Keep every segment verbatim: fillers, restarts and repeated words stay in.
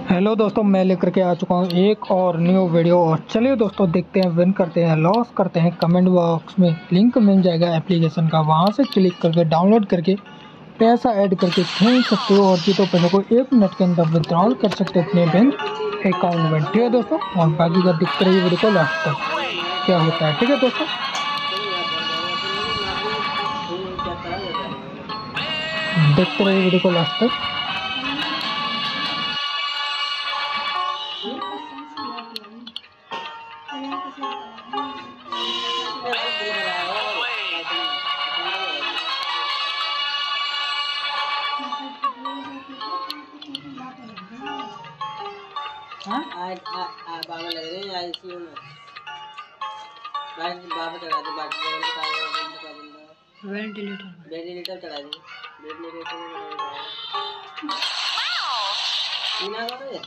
Hello दोस्तों, मैं लेकर के आ चुका हूँ एक और न्यू वीडियो। और चलिए दोस्तों, देखते हैं विन करते हैं लॉस करते हैं। कमेंट बॉक्स में लिंक मिल जाएगा एप्लीकेशन का, वहाँ से क्लिक करके डाउनलोड करके पैसा ऐड करके खेल सकते हो और जीतो पैसे को एक मिनट के अंदर विड्रॉल कर सकते हो अपने बैंक अकाउंट में। ठीक है दोस्तों, और बाकी का दिखते रहिए वीडियो को लास्ट तक क्या होता है। ठीक है दोस्तों, देखते रहिए वीडियो को लास्ट तक। हाँ आज आ आ बाबा लग रहे हैं आईसीयू में। बाबा बाबा चढ़ा दे, बाकी बंदा का बंदा का बंदा वेंटिलेटर वेंटिलेटर चढ़ा दे। वेंटिलेटर में इना कर दे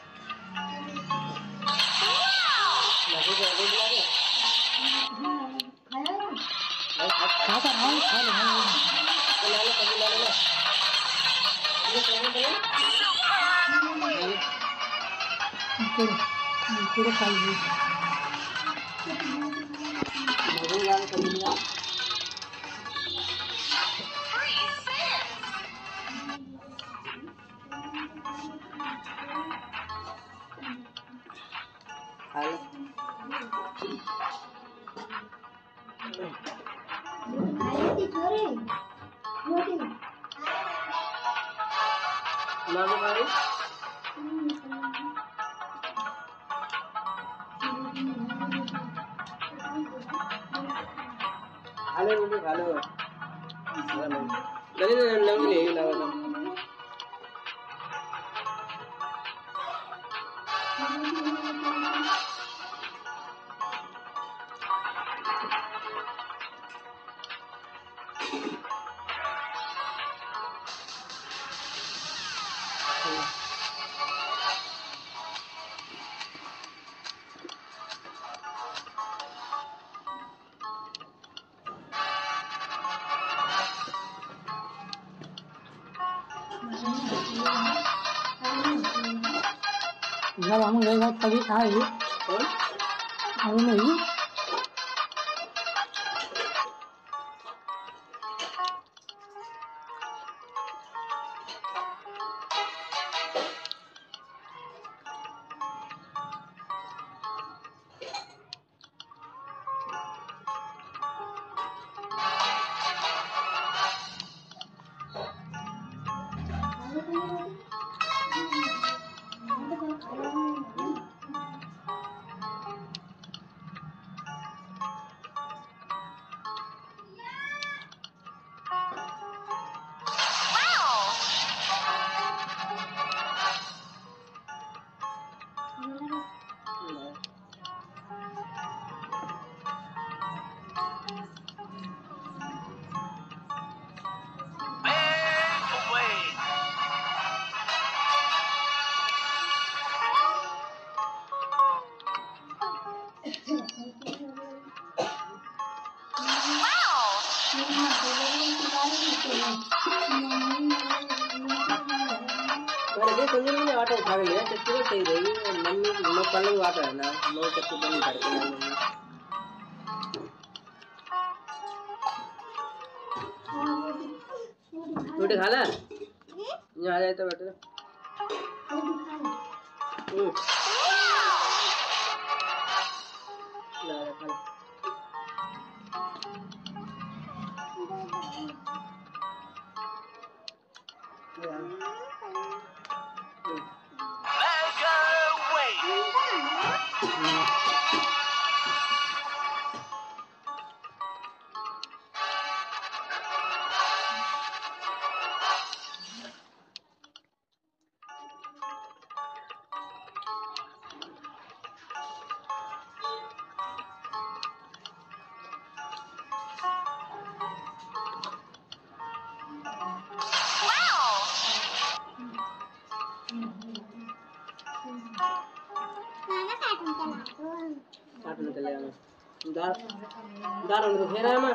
लगे जल्दी बुला दे। खा खा रहा हूं खा रहा हूं ले ले कभी ले ले ये कहने दे पूरा पूरा खा लीजिए। मधु लाल कलिया खा लो मामा भाई आले मुझे खा लो गली में लंग ले लगा था। जब हम गए तभी आए और हम नहीं अरे संजय ने आटा उठा लिया चक्की तो सही रहेगी। मम्मी नो कल वो आटा है ना नो चक्की तो नहीं करके मम्मी रोटी खा ला यहाँ आ जाए तो बैठे ला खा ला काटने चले आना दार दार उनको घेरा है मैं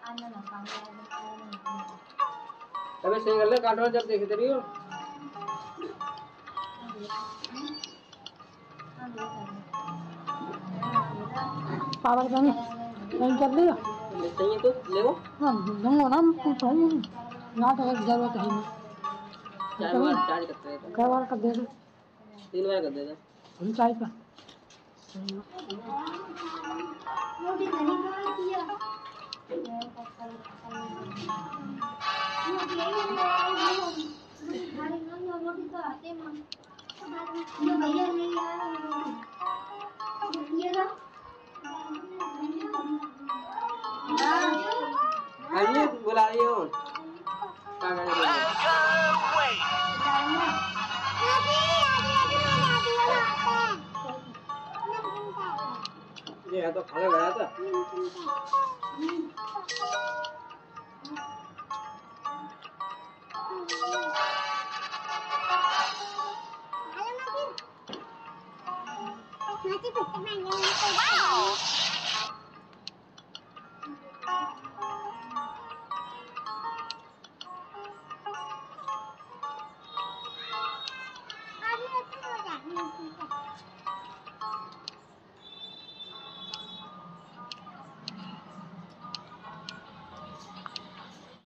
तबे सही कर ले काटवा जब देखे तेरी हो पावर बैंक नहीं कर लिया चाहिए तो ले वो। हाँ दूंगा ना पूछ रहा हूँ यहाँ तो जरूरत है नहीं चार बार चार्ज करते हैं तो कई बार कर दे दो तीन बार कर देता। हम चाय का अन्य बुला रही हो क्या कर रही हो? ये है तो खाना गया था।